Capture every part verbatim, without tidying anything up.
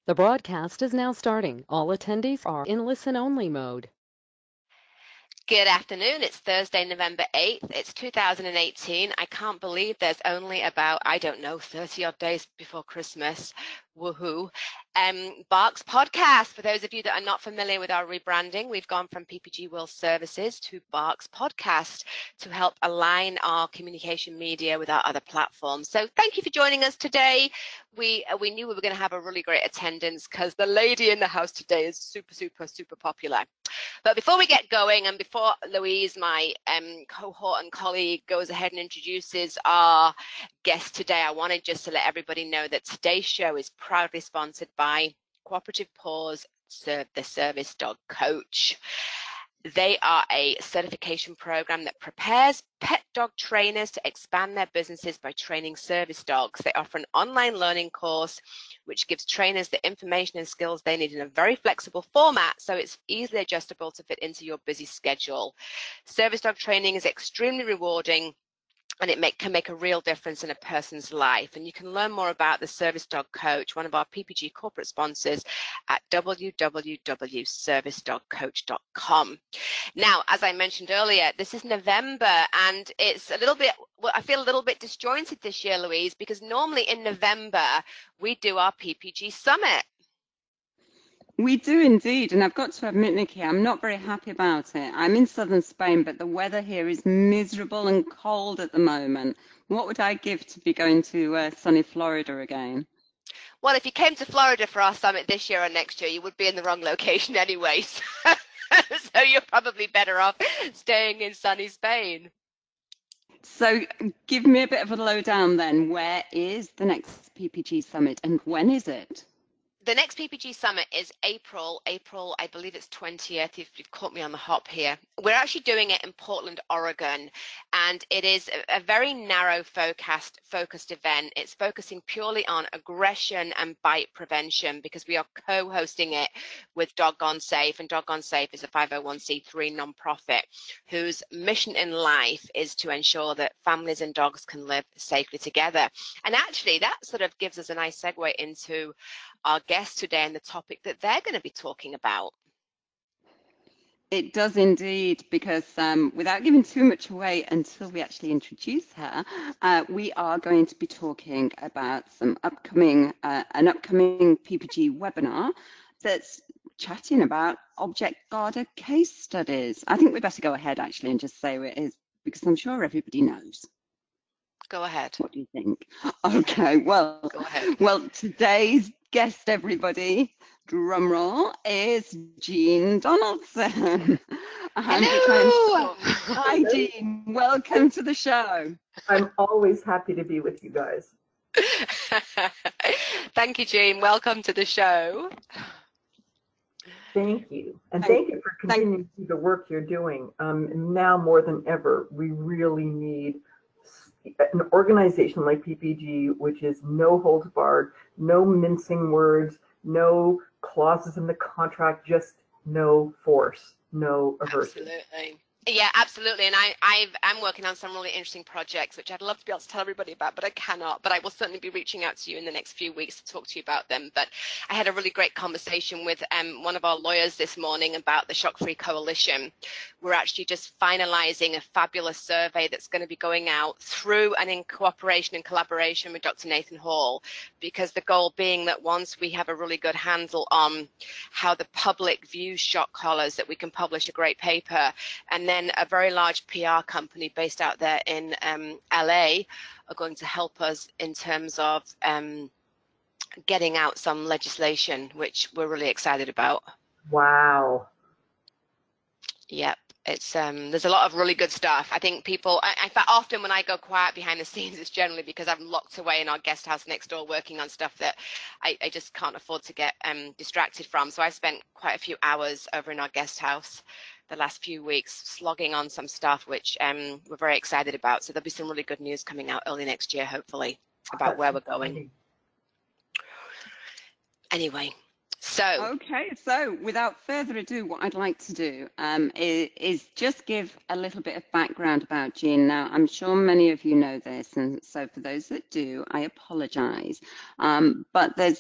The broadcast is now starting. All attendees are in listen-only mode. Good afternoon. It's Thursday, November eighth. It's two thousand eighteen. I can't believe there's only about, I don't know, thirty odd days before Christmas. Woohoo. Um, BARKS podcast. For those of you that are not familiar with our rebranding, we've gone from P P G World Services to BARKS podcast to help align our communication media with our other platforms. So thank you for joining us today. We uh, we knew we were going to have a really great attendance because the lady in the house today is super, super, super popular. But before we get going, and before Louise, my um, cohort and colleague, goes ahead and introduces our guest today, I wanted just to let everybody know that today's show is proudly sponsored by Cooperative Paws, the Service Dog Coach. They are a certification program that prepares pet dog trainers to expand their businesses by training service dogs. They offer an online learning course which gives trainers the information and skills they need in a very flexible format, so it's easily adjustable to fit into your busy schedule. Service dog training is extremely rewarding, and it make, can make a real difference in a person's life. And you can learn more about the Service Dog Coach, one of our P P G corporate sponsors, at w w w dot service dog coach dot com. Now, as I mentioned earlier, this is November, and it's a little bit, well, I feel a little bit disjointed this year, Louise, because normally in November, we do our P P G Summit. We do indeed, and I've got to admit, Nikki, I'm not very happy about it. I'm in southern Spain, but the weather here is miserable and cold at the moment. What would I give to be going to uh, sunny Florida again? Well, if you came to Florida for our summit this year or next year, you would be in the wrong location anyway. So, so you're probably better off staying in sunny Spain. So give me a bit of a lowdown then. Where is the next P P G Summit and when is it? The next P P G Summit is April, April, I believe it's twentieth, if you've caught me on the hop here. We're actually doing it in Portland, Oregon, and it is a, a very narrow focused, focused event. It's focusing purely on aggression and bite prevention because we are co-hosting it with Doggone Safe, and Doggone Safe is a five oh one c three nonprofit whose mission in life is to ensure that families and dogs can live safely together. And actually, that sort of gives us a nice segue into our guest today and the topic that they're going to be talking about. It does indeed, because um, without giving too much away until we actually introduce her, uh, we are going to be talking about some upcoming, uh, an upcoming P P G webinar that's chatting about object guarded case studies. I think we better go ahead actually and just say who it is, because I'm sure everybody knows. Go ahead. What do you think? Okay, well, Go ahead. Well, today's guest, everybody, drum roll, is Jean Donaldson. Hello. Hi, Jean. Welcome to the show. I'm always happy to be with you guys. Thank you, Jean. Welcome to the show. Thank you. And thank you for continuing to do the work you're doing. Um, now more than ever, we really need an organization like P P G, which is no holds barred, no mincing words, no clauses in the contract, just no force, no aversion. Absolutely. Yeah, absolutely. And I, I've, I'm working on some really interesting projects, which I'd love to be able to tell everybody about, but I cannot. But I will certainly be reaching out to you in the next few weeks to talk to you about them. But I had a really great conversation with um, one of our lawyers this morning about the Shock-Free Coalition. We're actually just finalizing a fabulous survey that's going to be going out through and in cooperation and collaboration with Doctor Nathan Hall, because the goal being that once we have a really good handle on how the public views shock collars, that we can publish a great paper, and then a very large P R company based out there in um, L A are going to help us in terms of um, getting out some legislation, which we're really excited about. Wow. Yep. It's um, there's a lot of really good stuff. I think people, I, in fact, often when I go quiet behind the scenes, it's generally because I'm locked away in our guest house next door working on stuff that I, I just can't afford to get um, distracted from. So I spent quite a few hours over in our guest house the last few weeks slogging on some stuff, which um, we're very excited about. So there'll be some really good news coming out early next year, hopefully, about That's where we're going. Funny. Anyway. So okay, so without further ado, what I'd like to do um, is, is just give a little bit of background about Jean. Now, I'm sure many of you know this, and so for those that do, I apologise. Um, but there's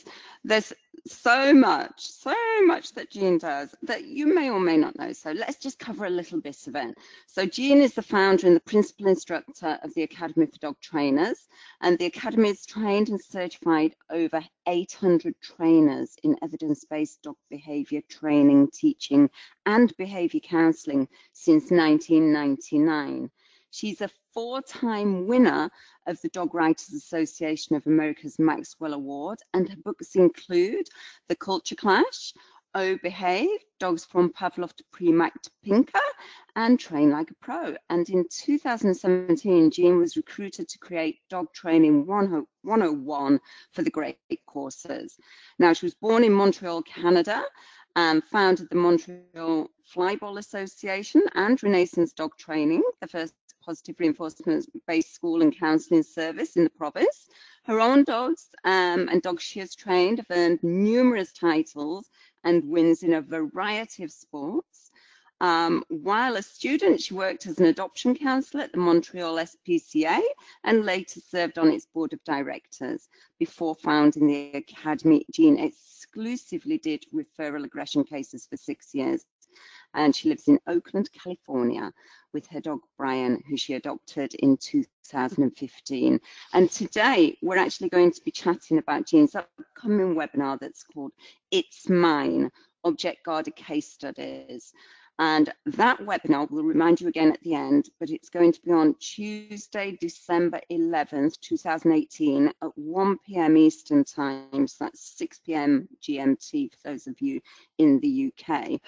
there's so much, so much that Jean does that you may or may not know. So let's just cover a little bit of it. So Jean is the founder and the principal instructor of the Academy for Dog Trainers, and the Academy has trained and certified over eight hundred trainers in evidence-based dog behaviour training, teaching and behaviour counselling since nineteen ninety-nine. She's a four-time winner of the Dog Writers Association of America's Maxwell Award, and her books include The Culture Clash, Oh Behave, Dogs from Pavlov to Premack to Pinker, and Train Like a Pro. And in two thousand seventeen, Jean was recruited to create Dog Training one oh one for the Great Courses. Now, she was born in Montreal, Canada, and founded the Montreal Flyball Association and Renaissance Dog Training, the first positive reinforcement-based school and counselling service in the province. Her own dogs um, and dogs she has trained have earned numerous titles and wins in a variety of sports. Um, while a student, she worked as an adoption counsellor at the Montreal S P C A and later served on its board of directors. Before founding the Academy, Jean exclusively did referral aggression cases for six years. And she lives in Oakland, California, with her dog Brian, who she adopted in two thousand fifteen. And today we're actually going to be chatting about Jean's upcoming webinar that's called It's Mine, Object Guarded Case Studies. And that webinar, we'll remind you again at the end, but it's going to be on Tuesday, December eleventh, two thousand eighteen at one p m Eastern Time. So that's six p m G M T for those of you in the U K.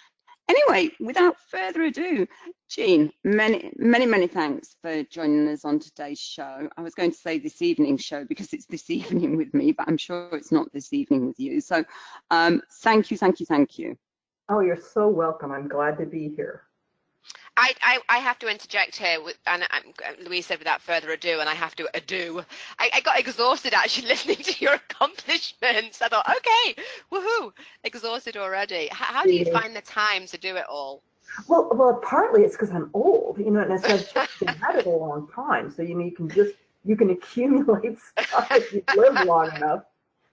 Anyway, without further ado, Jean, many, many, many thanks for joining us on today's show. I was going to say this evening's show because it's this evening with me, but I'm sure it's not this evening with you. So um, thank you, thank you, thank you. Oh, you're so welcome. I'm glad to be here. I, I, I have to interject here, with, and I'm, Louise said without further ado, and I have to ado. I, I got exhausted actually listening to your accomplishments. I thought, okay, woohoo, exhausted already. How, how do you find the time to do it all? Well, well, partly it's because I'm old, you know, and I've just been at it a long time. So, you know, you can just, you can accumulate stuff if you live long enough.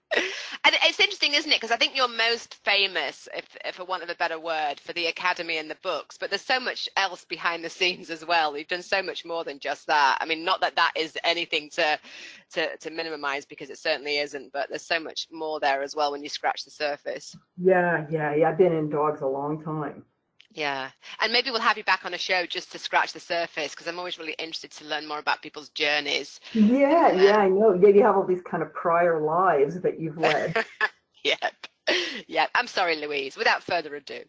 And it's interesting, isn't it? Because I think you're most famous, if, if for want of a better word, for the Academy and the books. But there's so much else behind the scenes as well. You've done so much more than just that. I mean, not that that is anything to to, to minimize, because it certainly isn't. But there's so much more there as well when you scratch the surface. Yeah, yeah, yeah. I've been in dogs a long time. Yeah, and maybe we'll have you back on a show just to scratch the surface, because I'm always really interested to learn more about people's journeys. Yeah, yeah, I know. Yeah, you have all these kind of prior lives that you've led. Yep, yep. I'm sorry, Louise. Without further ado.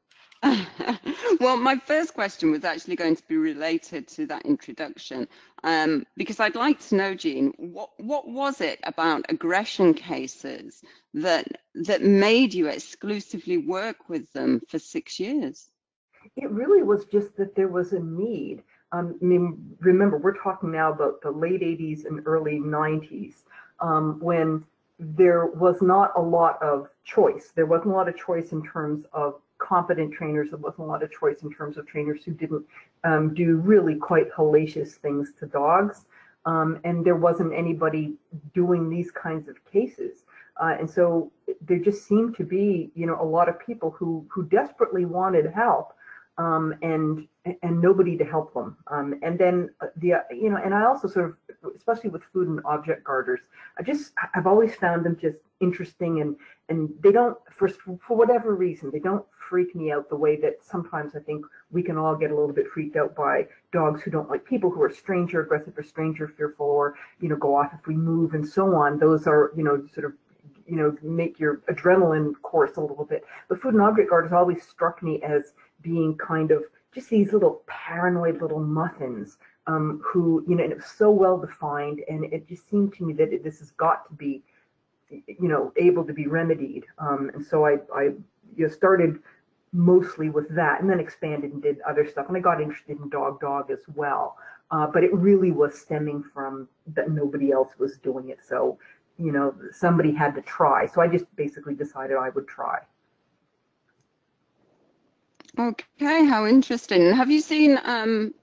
Well, my first question was actually going to be related to that introduction, um, because I'd like to know, Jean, what what was it about aggression cases that that made you exclusively work with them for six years? It really was just that there was a need. Um, I mean, remember, we're talking now about the late eighties and early nineties, um, when there was not a lot of choice. There wasn't a lot of choice in terms of competent trainers. There wasn't a lot of choice in terms of trainers who didn't um, do really quite hellacious things to dogs. Um, and there wasn't anybody doing these kinds of cases. Uh, and so there just seemed to be, you know, a lot of people who, who desperately wanted help. Um, and and nobody to help them. Um, and then the you know, and I also sort of, especially with food and object guarders, I just I've always found them just interesting, and and they don't, for for whatever reason, they don't freak me out the way that sometimes I think we can all get a little bit freaked out by dogs who don't like people, who are stranger aggressive or stranger fearful, or you know, go off if we move and so on. Those are, you know, sort of, you know, make your adrenaline course a little bit. But food and object guarders always struck me as being kind of just these little paranoid little muffins, um, who, you know, and it was so well defined, and it just seemed to me that it, this has got to be, you know, able to be remedied. Um, and so I, I you know, started mostly with that, and then expanded and did other stuff, and I got interested in dog dog as well. Uh, but it really was stemming from that nobody else was doing it, so you know, somebody had to try. So I just basically decided I would try. Okay, how interesting. Have you seen um,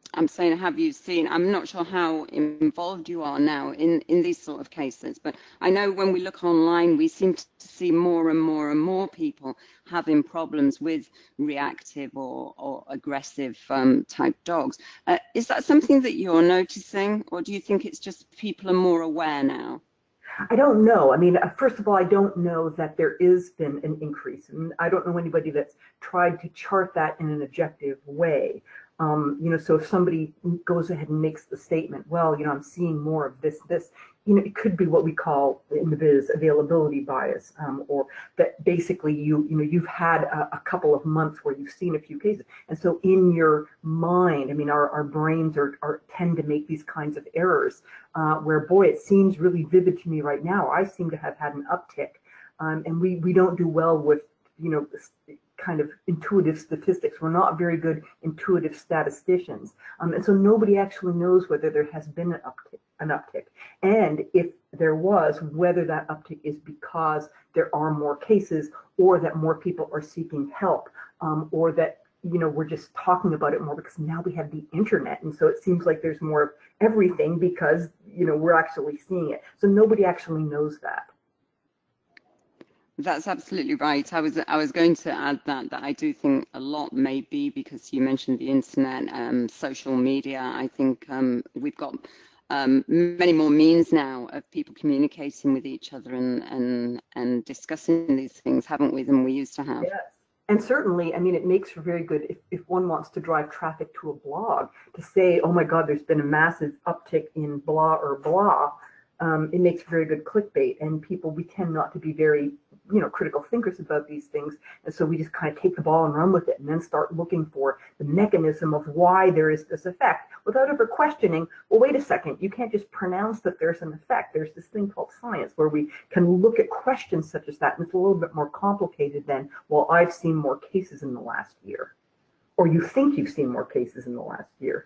I'm saying, have you seen, I'm not sure how involved you are now in, in these sort of cases, but I know when we look online, we seem to see more and more and more people having problems with reactive or, or aggressive um, type dogs. Uh, is that something that you're noticing, or do you think it's just people are more aware now? I don't know. I mean, uh, first of all, I don't know that there is been an increase, and I don't know anybody that's tried to chart that in an objective way. Um, you know, so if somebody goes ahead and makes the statement, well, you know, I'm seeing more of this, this, you know, it could be what we call in the biz availability bias, um, or that basically you, you know, you've had a, a couple of months where you've seen a few cases, and so in your mind, I mean, our, our brains are, are tend to make these kinds of errors. Uh, where, boy, it seems really vivid to me right now. I seem to have had an uptick, um, and we, we don't do well with, you know, kind of intuitive statistics. We're not very good intuitive statisticians, um, and so nobody actually knows whether there has been an uptick, an uptick, and if there was, whether that uptick is because there are more cases, or that more people are seeking help, um, or that, you know, we're just talking about it more because now we have the internet, and so it seems like there's more of everything because, you know, we're actually seeing it. So nobody actually knows that. That's absolutely right. I was I was going to add that that I do think a lot may be because you mentioned the internet, um, social media. I think um, we've got um, many more means now of people communicating with each other and and and discussing these things, haven't we, than we used to have? Yes. And certainly, I mean, it makes for very good if, if one wants to drive traffic to a blog to say, oh my God, there's been a massive uptick in blah or blah. Um, it makes very good clickbait, and people, we tend not to be very, you know, critical thinkers about these things, and so we just kind of take the ball and run with it, and then start looking for the mechanism of why there is this effect, without ever questioning, well, wait a second, you can't just pronounce that there's an effect. There's this thing called science where we can look at questions such as that, and it's a little bit more complicated than, well, I've seen more cases in the last year, or you think you've seen more cases in the last year.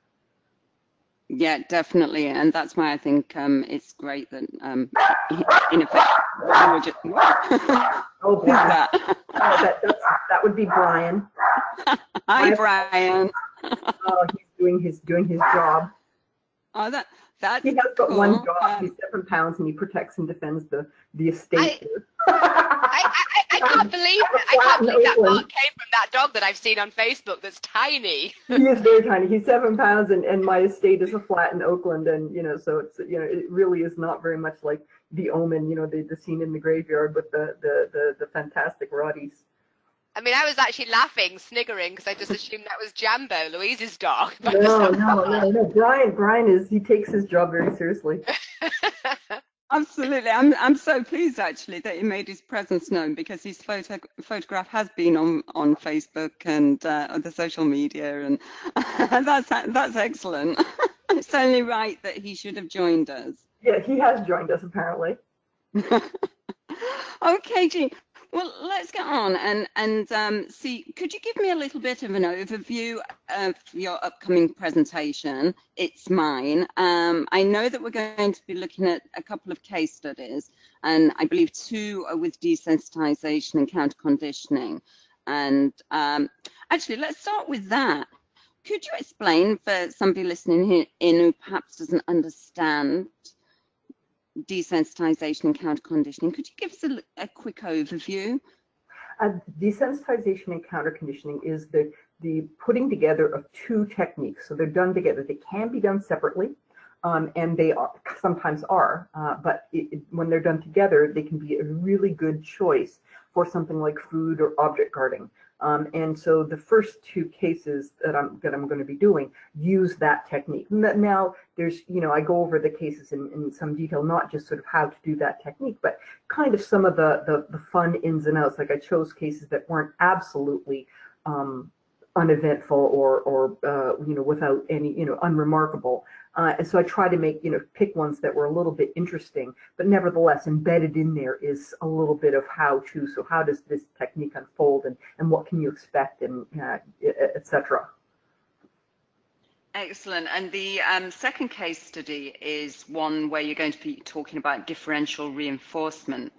Yeah, definitely, and that's why I think um, it's great that, um, in effect, just, oh, who's that? oh, that, that's, that would be Brian. Hi, Brian. Oh, he's doing his doing his job. Oh, that that's he has got cool. one job. Um, he's seven pounds, and he protects and defends the the estate. I, I, I, I can't believe it. I can't believe that part came from that dog that I've seen on Facebook. That's tiny. He is very tiny. He's seven pounds, and and my estate is a flat in Oakland, and you know, so it's, you know, it really is not very much like The Omen. You know, the the scene in the graveyard with the the the, the fantastic Roddies. I mean, I was actually laughing, sniggering, because I just assumed that was Jambo, Louise's dog. No, no, no, no. Brian, Brian is, he takes his job very seriously. Absolutely. I'm I'm so pleased actually that he made his presence known, because his photo photograph has been on on Facebook and uh, other social media, and that's that's excellent. It's only right that he should have joined us. Yeah, he has joined us apparently. Okay, Jean. Well, let's get on and and um, see. Could you give me a little bit of an overview of your upcoming presentation? It's mine. Um, I know that we're going to be looking at a couple of case studies, and I believe two are with desensitization and counterconditioning. And um, actually, let's start with that. Could you explain for somebody listening here in who perhaps doesn't understand desensitization and counterconditioning? Could you give us a, a quick overview? Uh, desensitization and counterconditioning is the the putting together of two techniques. So they're done together. They can be done separately, um, and they are, sometimes are, uh, but it, it, when they're done together, they can be a really good choice for something like food or object guarding. Um, and so the first two cases that I'm that I'm going to be doing use that technique. Now there's, you know, I go over the cases in, in some detail, not just sort of how to do that technique, but kind of some of the the, the fun ins and outs. Like I chose cases that weren't absolutely um, uneventful or or uh, you know, without any, you know, unremarkable. Uh, and so I try to make, you know, pick ones that were a little bit interesting, but nevertheless embedded in there is a little bit of how to. So how does this technique unfold, and, and what can you expect, and uh, et cetera. Excellent. And the um, second case study is one where you're going to be talking about differential reinforcement.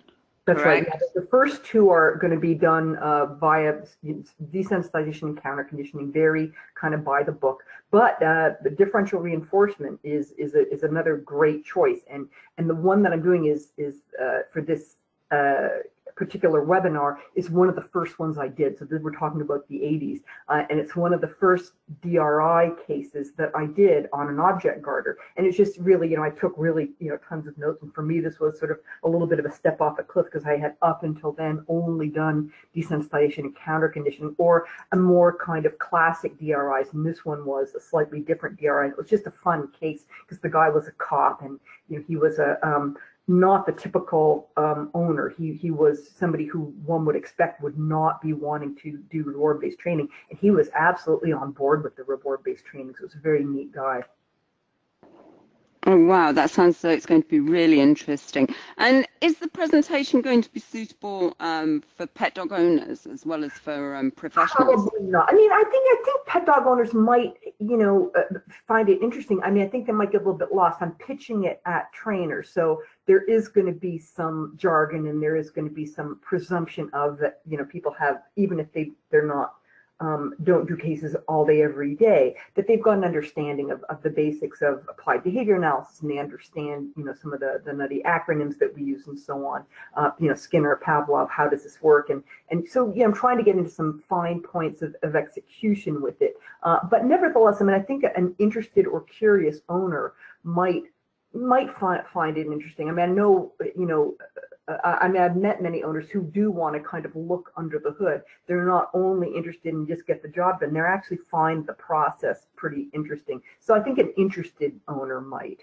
That's correct? right. Yeah, the first two are going to be done uh, via desensitization and counterconditioning, very kind of by the book. But uh, the differential reinforcement is is a, is another great choice, and and the one that I'm doing is is uh, for this uh, particular webinar is one of the first ones I did. So we're talking about the eighties, uh, and it's one of the first D R I cases that I did on an object garter. And it's just really, you know, I took really, you know, tons of notes. And for me, this was sort of a little bit of a step off a cliff because I had up until then only done desensitization and counterconditioning, or a more kind of classic D R Is. And this one was a slightly different D R I. And it was just a fun case because the guy was a cop, and you know, he was a um, not the typical um, owner. He he was somebody who one would expect would not be wanting to do reward-based training, and he was absolutely on board with the reward-based training. So it was a very neat guy. Oh, wow, that sounds so it's going to be really interesting. And is the presentation going to be suitable um, for pet dog owners as well as for um, professionals? Probably not. I mean, I think I think pet dog owners might, you know, uh, find it interesting. I mean, I think they might get a little bit lost. I'm pitching it at trainers, so there is going to be some jargon, and there is going to be some presumption of that, you know, people have, even if they they're not um, don't do cases all day every day, that they've got an understanding of, of the basics of applied behavior analysis, and they understand, you know, some of the, the nutty acronyms that we use and so on. Uh, you know, Skinner, Pavlov, how does this work? And and so, yeah, I'm trying to get into some fine points of, of execution with it. Uh, but nevertheless, I mean, I think an interested or curious owner might might find find it interesting. I mean, I know, you know, uh, I mean, I've met many owners who do want to kind of look under the hood. They're not only interested in just get the job done, they actually find the process pretty interesting. So I think an interested owner might.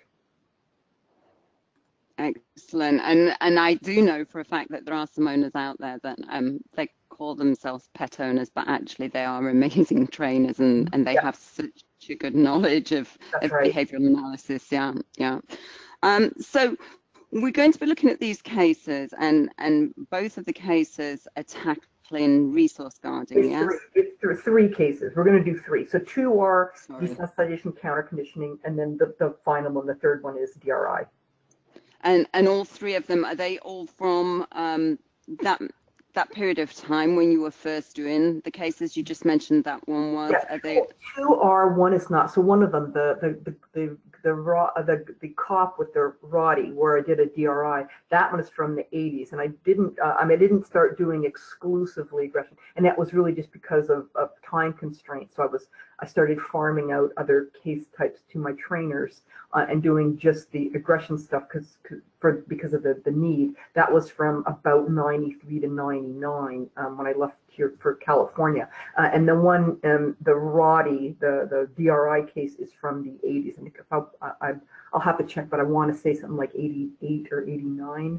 Excellent. And and I do know for a fact that there are some owners out there that um they call themselves pet owners, but actually they are amazing trainers, and and they Yeah. have such a good knowledge of, That's of right. behavioral analysis. Yeah, yeah. Um, so we're going to be looking at these cases, and and both of the cases are tackling resource guarding. It's Yes. three. It's th three cases. We're going to do three. So two are Sorry. desensitization, counterconditioning, and then the, the final one, the third one, is D R I. And and all three of them, are they all from um, that that period of time when you were first doing the cases? You just mentioned that one was. Yeah, Are they? two are, one is not. So one of them, the the the the the raw the the cop with the Roddy, where I did a D R I, that one is from the eighties, and I didn't uh, I mean I didn't start doing exclusively aggression, and that was really just because of, of time constraints. So I was I started farming out other case types to my trainers uh, and doing just the aggression stuff because for because of the the need. That was from about ninety-three to ninety-nine um, when I left here for California. Uh, and the one, um, the Roddy, the, the D R I case is from the eighties. I think if I'll, I, I'll have to check, but I want to say something like eighty-eight or eighty-nine.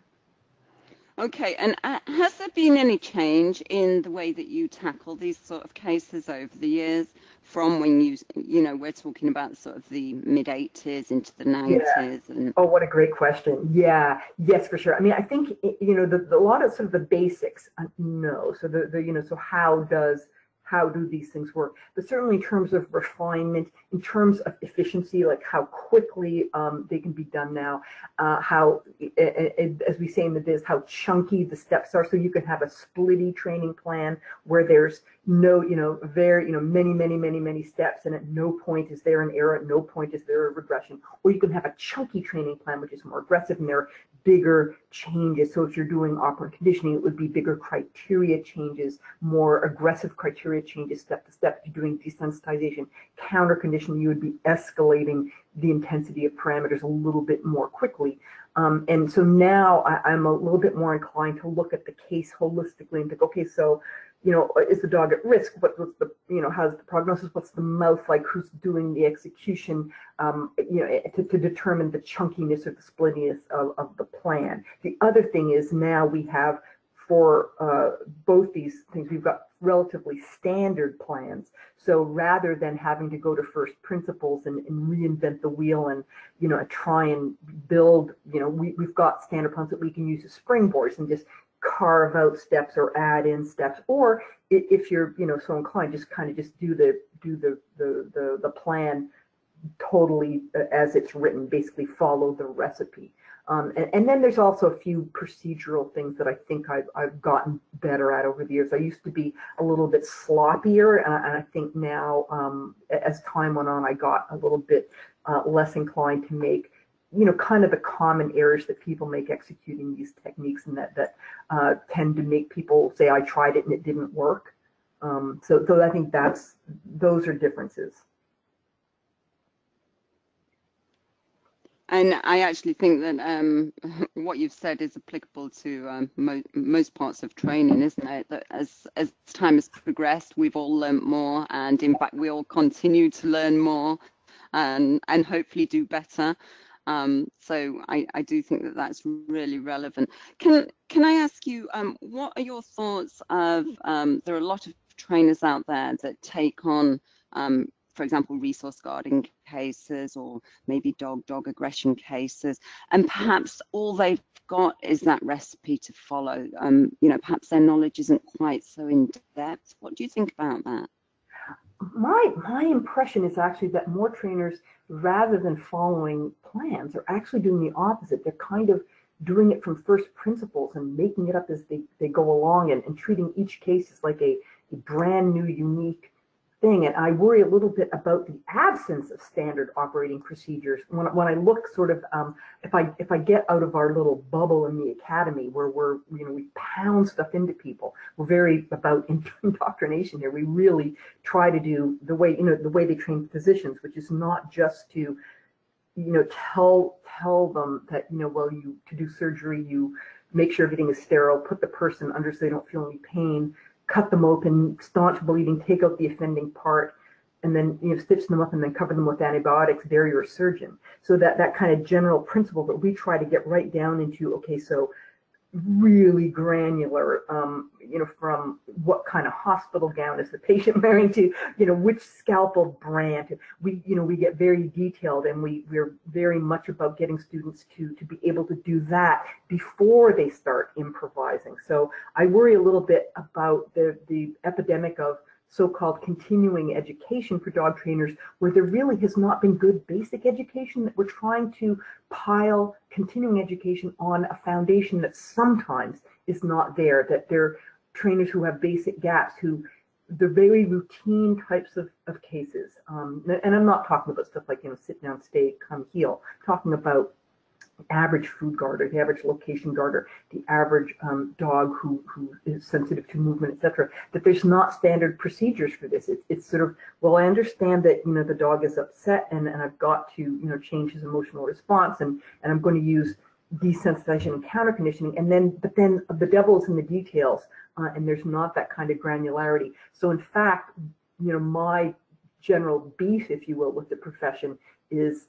Okay, and uh, has there been any change in the way that you tackle these sort of cases over the years, from when you, you know, we're talking about sort of the mid eighties into the nineties? Yeah. And Oh, what a great question. Yeah, yes, for sure. I mean, I think, you know, the, the, a lot of sort of the basics, uh, no. So the, the, you know, so how does, how do these things work? But certainly in terms of refinement, in terms of efficiency, like how quickly um, they can be done now, uh, how, as we say in the biz, how chunky the steps are. So you can have a splitty training plan where there's no, you know, very, you know, many, many, many, many steps, and at no point is there an error, at no point is there a regression. Or you can have a chunky training plan, which is more aggressive, and there are bigger changes. So if you're doing operant conditioning, it would be bigger criteria changes, more aggressive criteria changes step to step. If you're doing desensitization, counter conditioning, you would be escalating the intensity of parameters a little bit more quickly. Um, and so now I, I'm a little bit more inclined to look at the case holistically and think, okay, so, you know, is the dog at risk? What, what's the, you know, how's the prognosis? What's the mouth like? Who's doing the execution? Um, you know, to, to determine the chunkiness or the splittiness of, of the plan. The other thing is now we have, for uh, both these things, we've got relatively standard plans. So rather than having to go to first principles and, and reinvent the wheel and, you know, try and build, you know, we, we've got standard plans that we can use as springboards and just carve out steps or add in steps. Or if you're, you know, so inclined, just kind of just do the do the the the, the plan totally as it's written, basically follow the recipe. Um, and, and then there's also a few procedural things that I think I've, I've gotten better at over the years. I used to be a little bit sloppier, and, and I think now, um, as time went on, I got a little bit uh, less inclined to make, you know, kind of the common errors that people make executing these techniques, and that that uh, tend to make people say, "I tried it and it didn't work." Um, so, so I think that's those are differences. And I actually think that um, what you've said is applicable to um, mo most parts of training, isn't it? That as, as time has progressed, we've all learnt more, and in fact, we all continue to learn more and, and hopefully do better. Um, so I, I do think that that's really relevant. Can, can I ask you, um, what are your thoughts of, um, there are a lot of trainers out there that take on um, for example, resource guarding cases, or maybe dog-dog aggression cases, and perhaps all they've got is that recipe to follow. Um, you know, perhaps their knowledge isn't quite so in depth. What do you think about that? My my impression is actually that more trainers, rather than following plans, are actually doing the opposite. They're kind of doing it from first principles and making it up as they, they go along, and, and treating each case as like a, a brand new, unique thing. And I worry a little bit about the absence of standard operating procedures. When, when I look sort of, um, if I if I get out of our little bubble in the academy where we're, you know, we pound stuff into people, we're very about indoctrination here. We really try to do the way, you know, the way they train physicians, which is not just to, you know, tell tell them that, you know, well, you to do surgery, you make sure everything is sterile, put the person under so they don't feel any pain, cut them open, staunch bleeding, take out the offending part, and then, you know, stitch them up and then cover them with antibiotics. There you're a surgeon. So that that kind of general principle, but we try to get right down into, okay, so really granular, um, you know, from what kind of hospital gown is the patient wearing to, you know, which scalpel brand. We, you know, we get very detailed, and we, we're very much about getting students to, to be able to do that before they start improvising. So I worry a little bit about the, the epidemic of so-called continuing education for dog trainers, where there really has not been good basic education, that we're trying to pile continuing education on a foundation that sometimes is not there, that they're trainers who have basic gaps, who the very routine types of, of cases. Um, and I'm not talking about stuff like, you know, sit down, stay, come, heal. I'm talking about average food guarder, the average location guarder, the average um, dog who, who is sensitive to movement, et cetera, that there's not standard procedures for this. It, it's sort of, well, I understand that, you know, the dog is upset, and, and I've got to, you know, change his emotional response, and, and I'm going to use desensitization and counterconditioning, and then, but then the devil is in the details, uh, and there's not that kind of granularity. So in fact, you know, my general beef, if you will, with the profession is,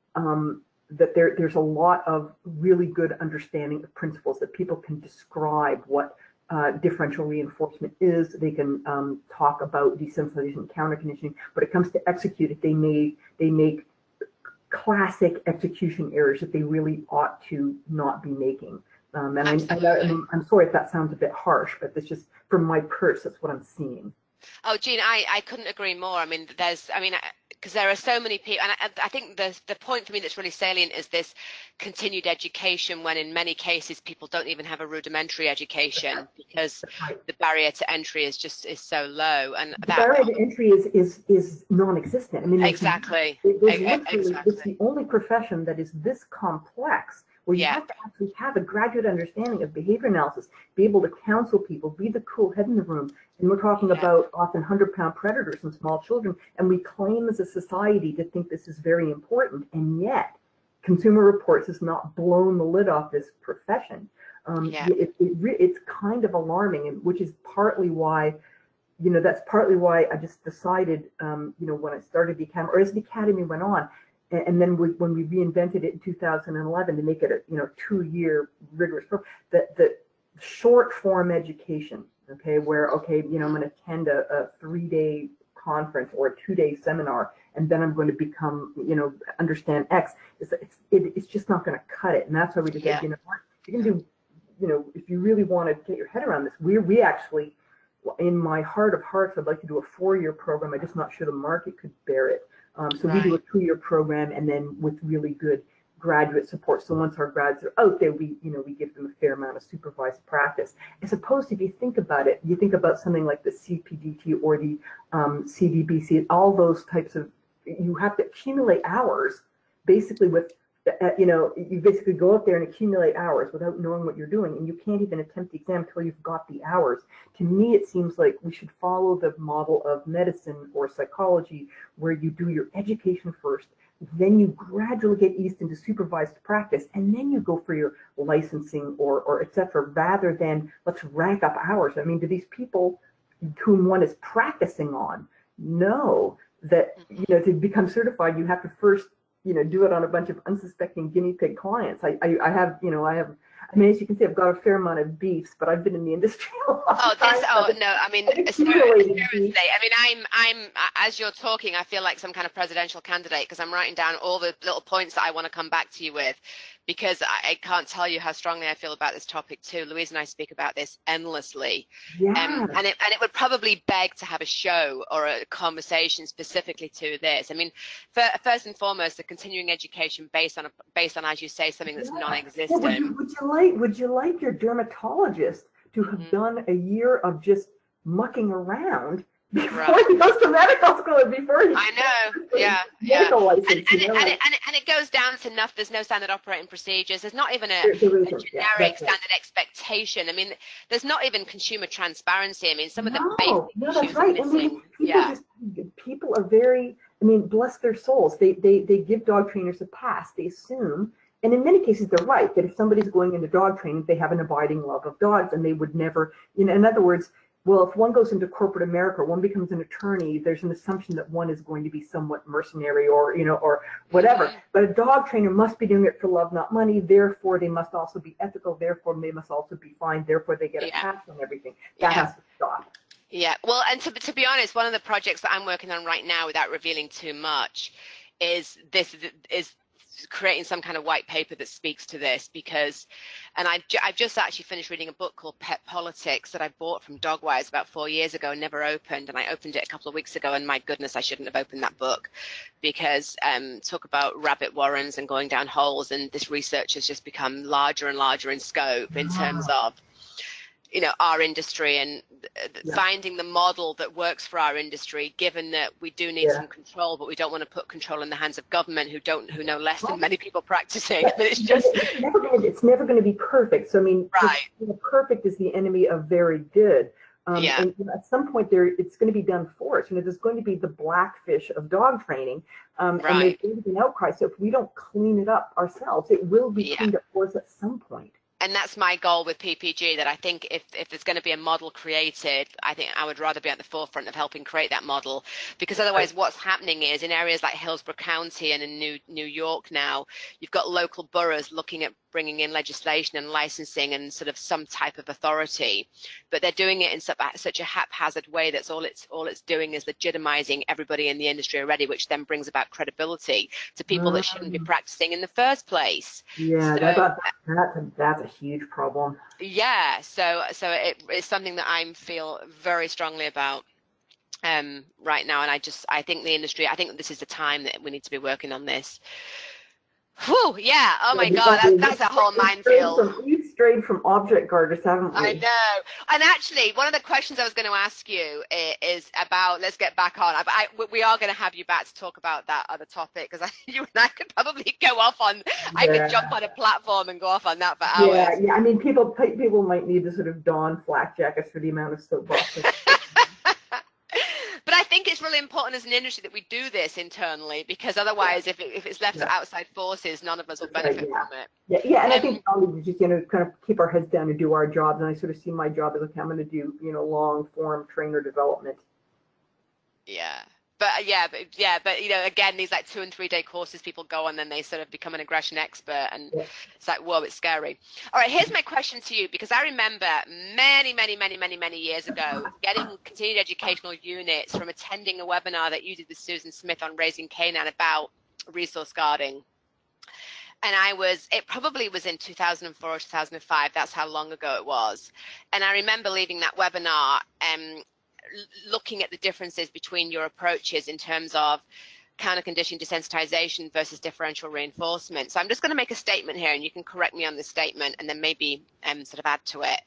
um, that there, there's a lot of really good understanding of principles, that people can describe what uh, differential reinforcement is. They can um, talk about desensitization and counterconditioning. But it comes to execute it, they may they make classic execution errors that they really ought to not be making. Um, and I, I, I'm, I'm sorry if that sounds a bit harsh, but that's just from my perch, that's what I'm seeing. Oh, Jean, I, I couldn't agree more. I mean, there's, I mean, because there are so many people, and I, I think the the point for me that's really salient is this continued education, when in many cases people don't even have a rudimentary education because the barrier to entry is just is so low. And the that barrier to entry is is is non-existent. I mean, exactly, it, literally, exactly. It's the only profession that is this complex, where you yeah. have to actually have a graduate understanding of behavior analysis, be able to counsel people, be the cool head in the room. And we're talking Yeah. about often hundred-pound predators and small children, and we claim as a society to think this is very important, and yet Consumer Reports has not blown the lid off this profession. Um, Yeah. it, it, it's kind of alarming, and which is partly why, you know, that's partly why I just decided, um, you know, when I started the academy, or as the academy went on, and, and then we, when we reinvented it in two thousand eleven to make it a, you know, two-year rigorous program, that the short form education, okay, where, okay, you know, I'm going to attend a, a three-day conference or a two-day seminar, and then I'm going to become, you know, understand X. It's it's, it, it's just not going to cut it, and that's why we just Yeah. said, you know what, you can do, you know, if you really want to get your head around this, we we actually, in my heart of hearts, I'd like to do a four-year program. I'm just not sure the market could bear it. Um, so Right. we do a two-year program, and then with really good graduate support. So once our grads are out there, we, you know, we give them a fair amount of supervised practice. As opposed to, if you think about it, you think about something like the C P D T or the um, C D B C, all those types of, you have to accumulate hours basically with, uh, you know, you basically go out there and accumulate hours without knowing what you're doing, and you can't even attempt the exam until you've got the hours. To me, it seems like we should follow the model of medicine or psychology, where you do your education first, then you gradually get eased into supervised practice, and then you go for your licensing or, or et cetera, rather than let's rank up hours. I mean, do these people whom one is practicing on know that, you know, to become certified, you have to first, you know, do it on a bunch of unsuspecting guinea pig clients? I, I, I have, you know, I have, I mean, as you can see, I've got a fair amount of beefs, but I've been in the industry a long Oh, this, time. oh no, I mean, seriously, I mean, I'm, I'm, as you're talking, I feel like some kind of presidential candidate, because I'm writing down all the little points that I want to come back to you with, because I, I can't tell you how strongly I feel about this topic too. Louise and I speak about this endlessly. Yeah. Um, and it, and it would probably beg to have a show or a conversation specifically to this. I mean, for, first and foremost, the continuing education based on, a, based on, as you say, something that's Yeah. non-existent. Well, would, you, would you like, would you like your dermatologist to have mm-hmm. done a year of just mucking around before right. he goes to medical school and before he I know, yeah, yeah. License, and, and, it, and, it, and, it, and it goes down to enough. There's no standard operating procedures. There's not even a, there, there a generic yeah, standard right. expectation. I mean, there's not even consumer transparency. I mean, some of the no, basic no, issues that's right. are missing. I mean, people, yeah. just, people are very, I mean, bless their souls. They, they, they give dog trainers a pass. They assume, and in many cases they're right, that if somebody's going into dog training, they have an abiding love of dogs, and they would never, you know, in other words, well, if one goes into corporate America, one becomes an attorney, there's an assumption that one is going to be somewhat mercenary or, you know, or whatever. Mm-hmm. But a dog trainer must be doing it for love, not money. Therefore, they must also be ethical. Therefore, they must also be fine. Therefore, they get a yeah. pass on everything. That yeah. has to stop. Yeah. Well, and to, to be honest, one of the projects that I'm working on right now, without revealing too much, is this is creating some kind of white paper that speaks to this, because, and I've, ju I've just actually finished reading a book called Pet Politics that I bought from Dogwise about four years ago and never opened, and I opened it a couple of weeks ago, and my goodness, I shouldn't have opened that book, because um, talk about rabbit warrens and going down holes, and this research has just become larger and larger in scope in terms of, you know, our industry and yeah. finding the model that works for our industry, given that we do need yeah. some control, but we don't want to put control in the hands of government who don't, who know less than many people practicing. I mean, it's just, it's never going to, it's never going to be perfect. So, I mean, right. perfect is the enemy of very good. Um, yeah. And at some point there, it's going to be done for us. You know, there's going to be the blackfish of dog training, um, right. and there's going to be an outcry. So if we don't clean it up ourselves, it will be yeah. cleaned up for us at some point. And that's my goal with P P G, that I think if, if there's going to be a model created, I think I would rather be at the forefront of helping create that model, because otherwise what's happening is in areas like Hillsborough County and in New, New York now, you've got local boroughs looking at bringing in legislation and licensing and sort of some type of authority, but they're doing it in such a haphazard way that's all it's all it's doing is legitimizing everybody in the industry already, which then brings about credibility to people um, that shouldn't be practicing in the first place. Yeah, so, that, that, that's, a, that's a huge problem. Yeah, so so it, it's something that I feel very strongly about um, right now, and I just I think the industry, I think this is the time that we need to be working on this. Whew, yeah, oh my God, that's, that's a whole minefield. We've strayed from object garters, haven't we? I know. And actually, one of the questions I was going to ask you is about, let's get back on. I, I, we are going to have you back to talk about that other topic, because you and I could probably go off on, yeah. I could jump on a platform and go off on that for hours. Yeah, yeah. I mean, people people might need to sort of don flak jackets for the amount of soapboxes. But I think it's really important as an industry that we do this internally, because otherwise, yeah. if, it, if it's left yeah. to outside forces, none of us will benefit right, yeah. from it. Yeah, yeah, and um, I think probably just, you know, kind of keep our heads down and do our jobs. And I sort of see my job as, okay, I'm going to do, you know, long form trainer development. Yeah. But yeah, but yeah, but you know, again, these like two and three day courses people go on, then they sort of become an aggression expert, and yeah. it's like, whoa, it's scary. All right, here's my question to you, because I remember many, many, many, many, many years ago getting continued educational units from attending a webinar that you did with Susan Smith on raising canine about resource guarding. And I was, it probably was in two thousand four or two thousand five, that's how long ago it was. And I remember leaving that webinar, um, looking at the differences between your approaches in terms of counterconditioning desensitization versus differential reinforcement. So I'm just going to make a statement here, and you can correct me on this statement and then maybe um, sort of add to it.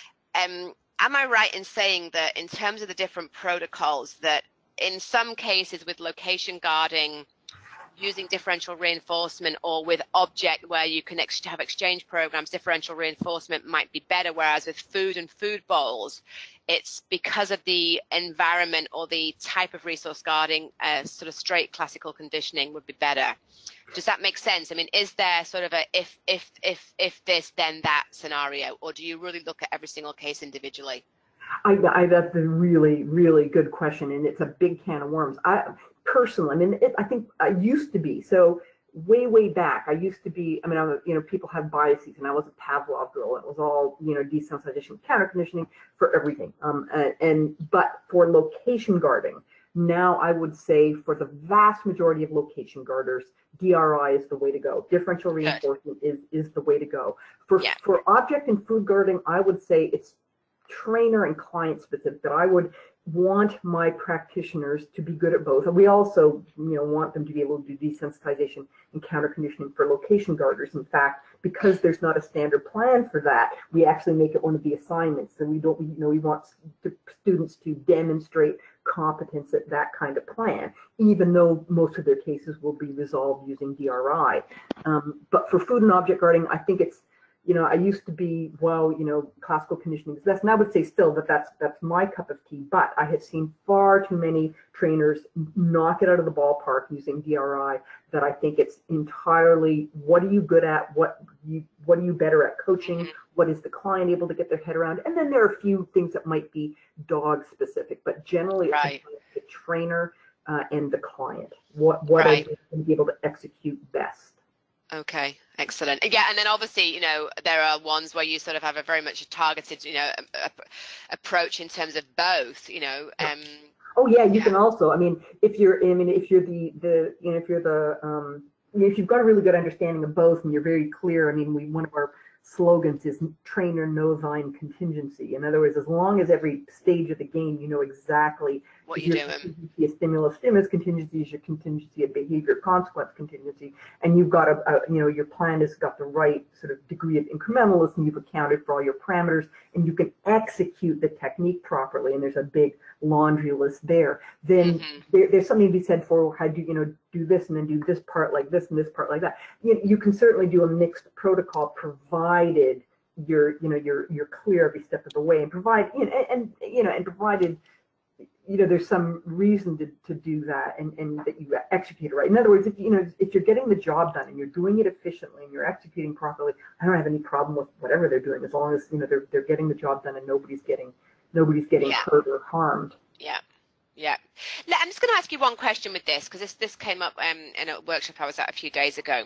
Um, am I right in saying that in terms of the different protocols, that in some cases with location guarding, using differential reinforcement, or with object where you can ex have exchange programs, differential reinforcement might be better, whereas with food and food bowls, it's because of the environment or the type of resource guarding, uh, sort of straight classical conditioning would be better. Does that make sense? I mean, is there sort of a if, if, if, if this, then that scenario, or do you really look at every single case individually? I, I, that's a really, really good question, and it's a big can of worms. I personally, I mean, it, I think I used to be, so way, way back, I used to be, I mean, I was, you know, people have biases, and I was a Pavlov girl. It was all, you know, desensitization, counterconditioning for everything. Um, and, and but for location guarding, now I would say for the vast majority of location guarders, D R I is the way to go. Differential reinforcement is is the way to go. For yeah. for object and food guarding, I would say it's trainer and client specific, that I would want my practitioners to be good at both. And we also, you know, want them to be able to do desensitization and counterconditioning for location guarders. In fact, because there's not a standard plan for that, we actually make it one of the assignments. And we don't, you know, we want students to demonstrate competence at that kind of plan, even though most of their cases will be resolved using D R I. Um, but for food and object guarding, I think it's, you know, I used to be, well, you know, classical conditioning is best, and I would say still that that's that's my cup of tea. But I have seen far too many trainers knock it out of the ballpark using D R I. That I think it's entirely, what are you good at? What you what are you better at coaching? What is the client able to get their head around? And then there are a few things that might be dog specific, but generally right. it's the trainer uh, and the client. What what right. are they going to be able to execute best? Okay, excellent. Yeah, and then obviously, you know, there are ones where you sort of have a very much a targeted, you know, a, a, approach in terms of both, you know. Um, oh yeah, you yeah. can also. I mean, if you're, I mean, if you're the the, you know, if you're the, um, if you've got a really good understanding of both, and you're very clear. I mean, we one of our slogans is trainer know thine contingency. In other words, as long as every stage of the game, you know exactly what you're doing. Contingency, a stimulus, stimulus contingency is your contingency, a behavior consequence contingency, and you've got a, a, you know, your plan has got the right sort of degree of incrementalism. You've accounted for all your parameters, and you can execute the technique properly. And there's a big laundry list there. Then mm-hmm. there, there's something to be said for how do you know do this and then do this part like this and this part like that. You, you can certainly do a mixed protocol, provided you're you know you're you're clear every step of the way, and provide you know, and, and you know and provided you know there's some reason to, to do that, and, and that you execute it right. In other words, if you know if you're getting the job done and you're doing it efficiently and you're executing properly, I don't have any problem with whatever they're doing, as long as you know they're they're getting the job done and nobody's getting nobody's getting yeah. hurt or harmed. Yeah. Yeah. Now, I'm just going to ask you one question with this, because this this came up um, in a workshop I was at a few days ago.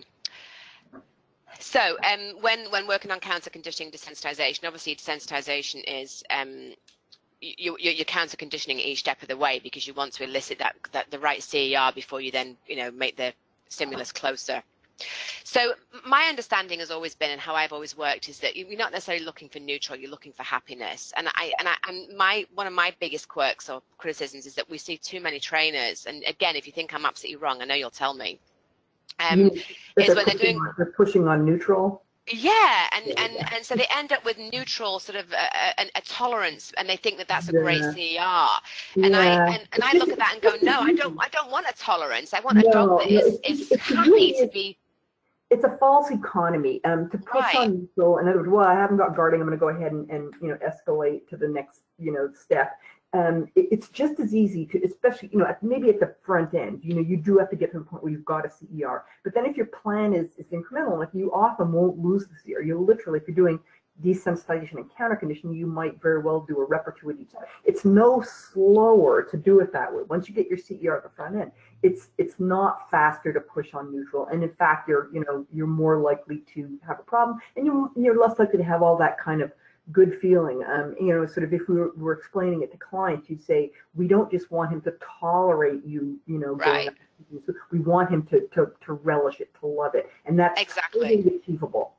So um, when when working on counter conditioning desensitization, obviously desensitization is um, you, you, you're counter conditioning each step of the way, because you want to elicit that, that the right C E R before you then you know make the stimulus closer. So my understanding has always been, and how I've always worked, is that you're not necessarily looking for neutral, you're looking for happiness. And I and I and my one of my biggest quirks or criticisms is that we see too many trainers. And again, if you think I'm absolutely wrong, I know you'll tell me. Um, is when they're doing on, they're pushing on neutral. Yeah, and and and so they end up with neutral sort of a, a, a tolerance, and they think that that's a great yeah. C E R. And yeah. I and, and I look at that and go, no, I don't I don't want a tolerance. I want a no, dog that no, is it's, is it's happy really to is, be. It's a false economy. Um, to push Right. on neutral, in other words, well, I haven't got guarding, I'm going to go ahead and, and you know escalate to the next you know step. Um, it, it's just as easy to, especially you know at, maybe at the front end. You know, you do have to get to the point where you've got a C E R. But then if your plan is is incremental, like you often won't lose the C E R. You literally, if you're doing desensitization and counterconditioning, you might very well do a rep or two at each. It's no slower to do it that way. Once you get your C E R at the front end, it's it's not faster to push on neutral, and in fact, you're you know you're more likely to have a problem, and you you're less likely to have all that kind of good feeling. Um, you know, sort of if we were, were explaining it to clients, you'd say we don't just want him to tolerate you, you know, right. going, we want him to, to to relish it, to love it, and that's exactly totally achievable.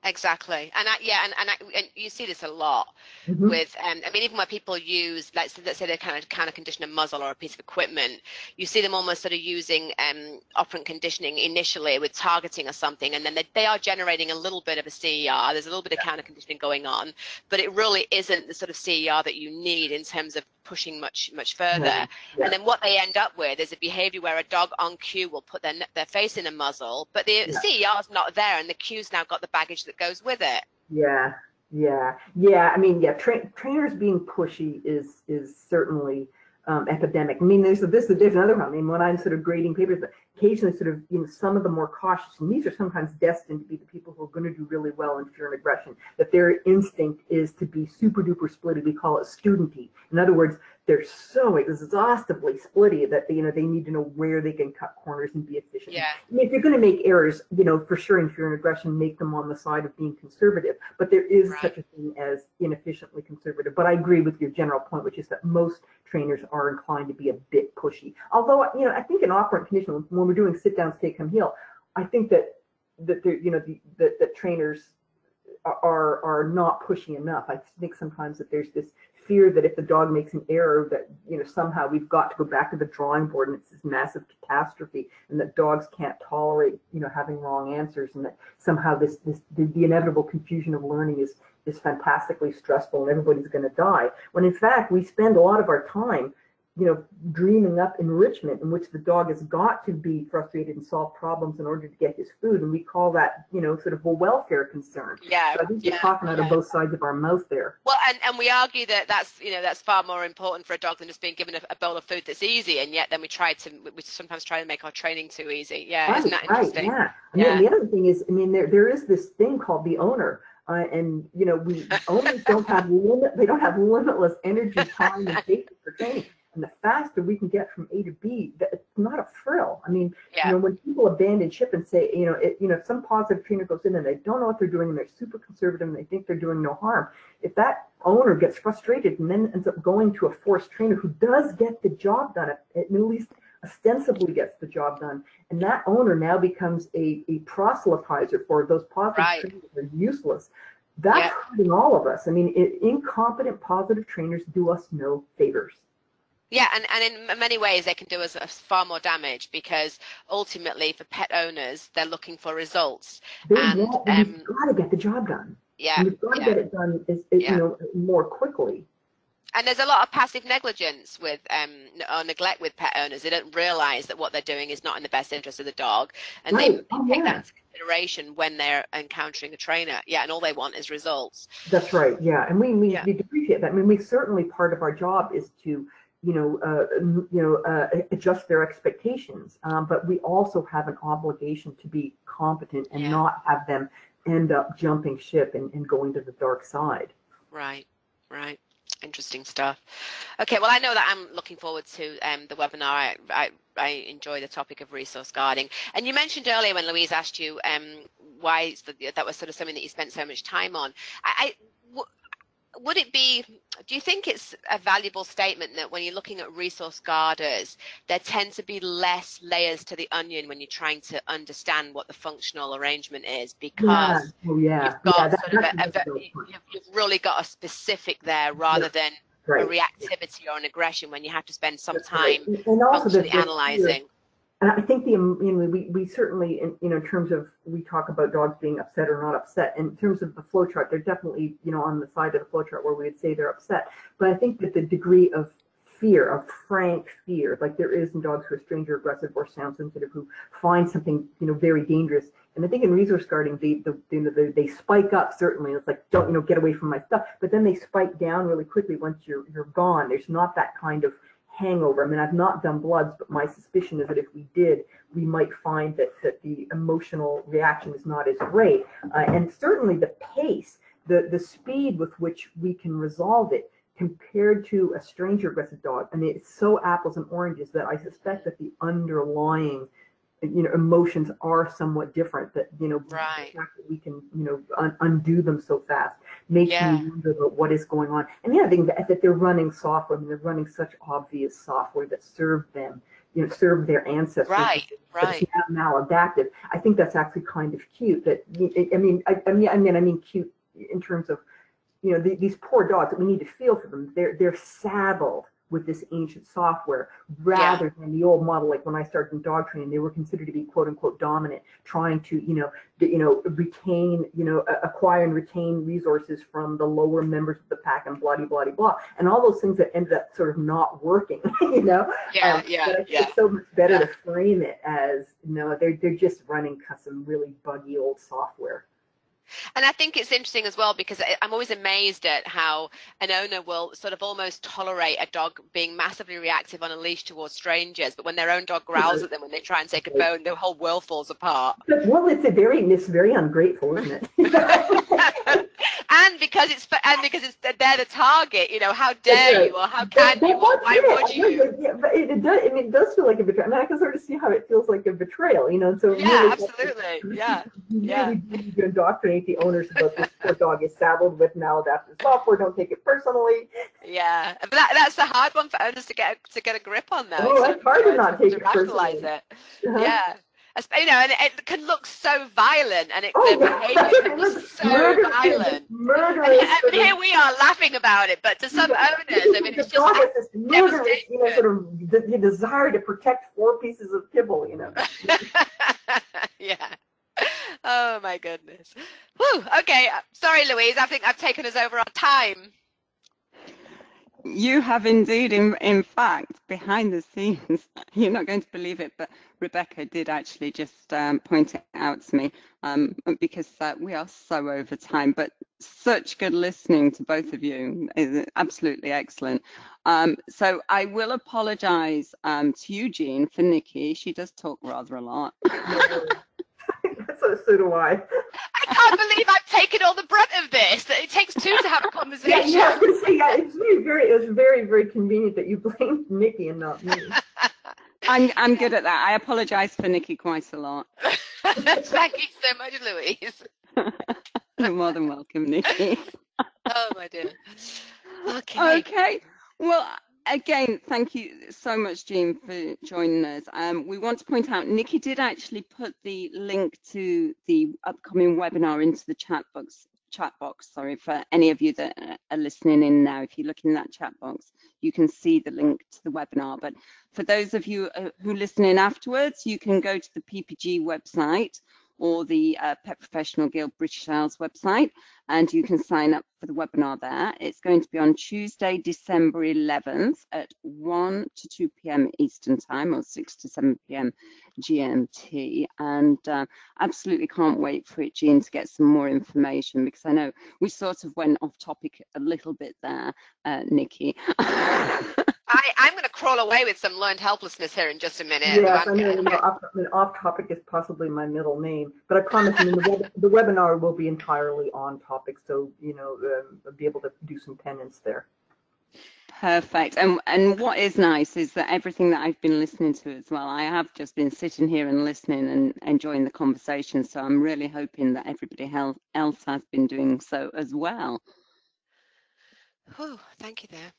Exactly, and I, yeah, and and, I, and you see this a lot Mm-hmm. with, um, I mean, even when people use, let's let's say they kind of kind of condition a muzzle or a piece of equipment, you see them almost sort of using um, operant conditioning initially with targeting or something, and then they, they are generating a little bit of a C E R. There's a little bit of counter conditioning going on, but it really isn't the sort of C E R that you need in terms of pushing much much further. Yeah. Yeah. And then what they end up with is a behavior where a dog on cue will put their their face in a muzzle, but the Yeah. C E R is not there, and the cue's now got the baggage that goes with it. Yeah, yeah, yeah. I mean, yeah, tra trainers being pushy is is certainly um, epidemic. I mean, there's this there's another one. I mean, when I'm sort of grading papers, but occasionally sort of, you know, some of the more cautious, and these are sometimes destined to be the people who are going to do really well in fear and aggression, that their instinct is to be super duper splitty. We call it studenty. In other words, they're so exhaustively splitty that they, you know, they need to know where they can cut corners and be efficient. Yeah. I mean, if you're going to make errors, you know, for sure in fear and aggression, make them on the side of being conservative. But there is Right. such a thing as inefficiently conservative. But I agree with your general point, which is that most trainers are inclined to be a bit pushy. Although, you know, I think in operant conditioning, when we're doing sit down, stay, come, heel, I think that that there, you know, the, that that trainers are are not pushy enough. I think sometimes that there's this fear that if the dog makes an error, that, you know, somehow we've got to go back to the drawing board and it's this massive catastrophe, and that dogs can't tolerate, you know, having wrong answers, and that somehow this this the, the inevitable confusion of learning is is fantastically stressful and everybody's going to die. When in fact we spend a lot of our time, you know, dreaming up enrichment in which the dog has got to be frustrated and solve problems in order to get his food, and we call that, you know, sort of a welfare concern. Yeah, so I think yeah, we're talking out yeah. of both sides of our mouth there. Well, and, and we argue that that's, you know, that's far more important for a dog than just being given a, a bowl of food that's easy, and yet then we try to, we sometimes try to make our training too easy. Yeah, Right, isn't that right, interesting? yeah. Yeah. And the other thing is, I mean, there there is this thing called the owner, uh, and you know, we owners don't have limit, they don't have limitless energy, time, and patience for training. And the faster we can get from A to B, that it's not a frill. I mean, Yeah. you know, when people abandon ship and say, you know, it, you know, if some positive trainer goes in and they don't know what they're doing and they're super conservative and they think they're doing no harm, if that owner gets frustrated and then ends up going to a forced trainer who does get the job done, at least ostensibly gets the job done, and that owner now becomes a, a proselytizer for those positive Right. trainers that are useless, that's Yeah. hurting all of us. I mean, it, incompetent positive trainers do us no favors. Yeah, and, and in many ways they can do us far more damage, because ultimately for pet owners, they're looking for results. They And want, and um, you've got to get the job done. yeah, And you've got to yeah, get it done, is, is, yeah. you know, more quickly. And there's a lot of passive negligence with um, or neglect with pet owners. They don't realize that what they're doing is not in the best interest of the dog, and Right. they, they Oh, take yeah. that into consideration when they're encountering a trainer. Yeah, and all they want is results. That's right. Yeah, and we we, Yeah. we appreciate that. I mean, we certainly, part of our job is to, you know, uh, you know, uh, adjust their expectations. Um, but we also have an obligation to be competent and Yeah. not have them end up jumping ship and, and going to the dark side. Right, right. Interesting stuff. Okay, well, I know that I'm looking forward to um, the webinar. I, I, I enjoy the topic of resource guarding. And you mentioned earlier when Louise asked you um, why that was sort of something that you spent so much time on. I, I w would it be, do you think it's a valuable statement that when you're looking at resource guarders, there tend to be less layers to the onion when you're trying to understand what the functional arrangement is, because yeah. Oh, yeah. you've got yeah, that, sort of a, that's a, a you've, you've really got a specific there rather yeah. than right. a reactivity or an aggression when you have to spend some That's time right. And also functionally the, the analyzing. And I think the, you know, we, we certainly, in, you know, in terms of, we talk about dogs being upset or not upset. In terms of the flow chart, they're definitely, you know, on the side of the flow chart where we would say they're upset. But I think that the degree of fear, of frank fear, like there is in dogs who are stranger aggressive or sound sensitive, who find something, you know, very dangerous. And I think in resource guarding, they, the, you know, they, they spike up, certainly. It's like, don't, you know, get away from my stuff. But then they spike down really quickly once you're, you're gone. There's not that kind of hangover. I mean, I've not done bloods, but my suspicion is that if we did, we might find that, that the emotional reaction is not as great. Uh, and certainly the pace, the, the speed with which we can resolve it compared to a stranger aggressive dog. I mean, it's so apples and oranges that I suspect that the underlying, you know, emotions are somewhat different, that, you know, Right. the fact that we can, you know, un undo them so fast makes Yeah. me wonder about what is going on. And the other thing that, that they're running software, I mean, they're running such obvious software that served them you know, served their ancestors. Right, But right. it's now maladaptive. I think that's actually kind of cute. That I mean, I, I mean, I mean, I mean, cute in terms of, you know, the, these poor dogs. We need to feel for them. They're they're saddled with this ancient software rather yeah. than the old model. Like when I started in dog training, they were considered to be quote unquote dominant, trying to, you know, you know, retain, you know, acquire and retain resources from the lower members of the pack and blah, blah, blah, blah. And all those things that ended up sort of not working, you know? Yeah, um, yeah, but I think yeah. it's so much better yeah. to frame it as, no, they're, they're just running some really buggy old software. And I think it's interesting as well, because I'm always amazed at how an owner will sort of almost tolerate a dog being massively reactive on a leash towards strangers, but when their own dog growls at them when they try and take a bone, the whole world falls apart. Well, it's a very, it's very ungrateful, isn't it? and because it's and because it's they're the target, you know, how dare right. you, or how can but, you, or why it. would you? Yeah, but it, it does. I mean, it does feel like a betrayal. I mean, I can sort of see how it feels like a betrayal, you know. So yeah, really, absolutely, yeah, you yeah. really need to indoctrinate the owners about this poor dog is saddled with maladaptive software. Don't take it personally. Yeah, but that, that's the hard one for owners to get to get a grip on, though. Oh, it's hard to not take to it rationalize personally. it. Uh-huh. Yeah. You know, and it can look so violent, and it, oh, the behaviour can be so murder, violent. Murderous. And, and here we are laughing about it, but to some yeah. owners, I mean, it's the dog just has this murderous, you know, sort of the, the desire to protect four pieces of kibble, you know. yeah. Oh my goodness. Whew. Okay. Sorry, Louise. I think I've taken us over our time. You have indeed. In, in fact, behind the scenes, you're not going to believe it, but Rebecca did actually just um, point it out to me um, because uh, we are so over time, but such good listening to both of you. Is absolutely excellent. Um, so I will apologize um, to Eugene for Nikki. She does talk rather a lot. So, so do I. I can't believe I've taken all the brunt of this. That it takes two to have a conversation. Yeah, yeah, say, yeah it's very, very, it was very, very convenient that you blamed Nikki and not me. I'm, I'm good at that. I apologise for Nikki quite a lot. Thank you so much, Louise. You're more than welcome, Nikki. Oh my dear. Okay. Okay. Well. Again, thank you so much, Jean, for joining us. Um, we want to point out, Nikki did actually put the link to the upcoming webinar into the chat box, chat box, sorry, for any of you that are listening in now. If you look in that chat box, you can see the link to the webinar. But for those of you who listen in afterwards, you can go to the P P G website or the uh, Pet Professional Guild British Isles website, and you can sign up for the webinar there. It's going to be on Tuesday, December eleventh at one to two p m Eastern Time, or six to seven p m G M T, and uh, absolutely can't wait for it, Jean, to get some more information, because I know we sort of went off topic a little bit there, uh, Nikki. I, I'm going to crawl away with some learned helplessness here in just a minute. Yes, I mean, off, I mean, off topic is possibly my middle name, but I promise I mean, the, web, the webinar will be entirely on topic, so, you know, um, I'll be able to do some penance there. Perfect. And, and what is nice is that everything that I've been listening to as well, I have just been sitting here and listening and enjoying the conversation, so I'm really hoping that everybody else has been doing so as well. Oh, thank you there.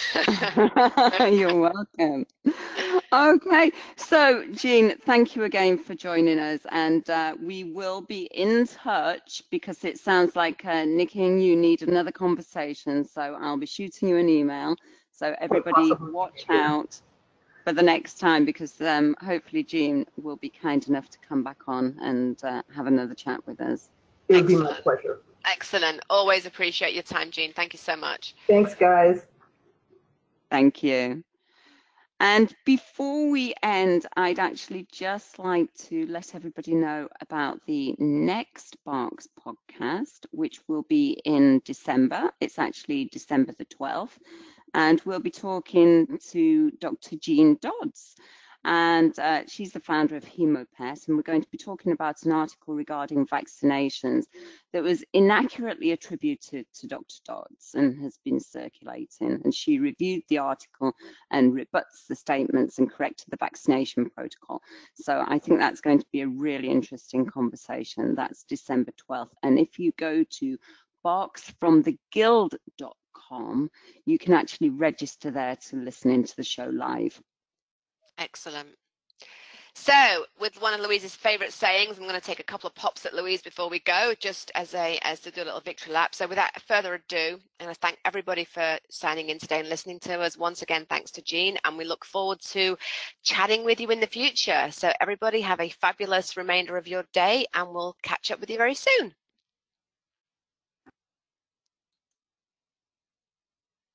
You're welcome. Okay, so Jean, thank you again for joining us, and uh, we will be in touch, because it sounds like uh, Nikki and you need another conversation, so I'll be shooting you an email, so everybody watch out for the next time, because um, hopefully Jean will be kind enough to come back on and uh, have another chat with us. It would be my pleasure. Excellent. Always appreciate your time, Jean. Thank you so much. Thanks, guys. Thank you. And before we end, I'd actually just like to let everybody know about the next BARKS podcast, which will be in December. It's actually December the twelfth, and we'll be talking to Doctor Jean Dodds. And uh, she's the founder of HemoPet, and we're going to be talking about an article regarding vaccinations that was inaccurately attributed to Doctor Dodds and has been circulating. And she reviewed the article and rebuts the statements and corrected the vaccination protocol. So I think that's going to be a really interesting conversation. That's December twelfth. And if you go to barks from the guild dot com, you can actually register there to listen into the show live. Excellent. So, with one of Louise's favourite sayings, I'm going to take a couple of pops at Louise before we go, just as a as to do a little victory lap. So, without further ado, and I thank everybody for signing in today and listening to us. Once again, thanks to Jean, and we look forward to chatting with you in the future. So, everybody have a fabulous remainder of your day, and we'll catch up with you very soon.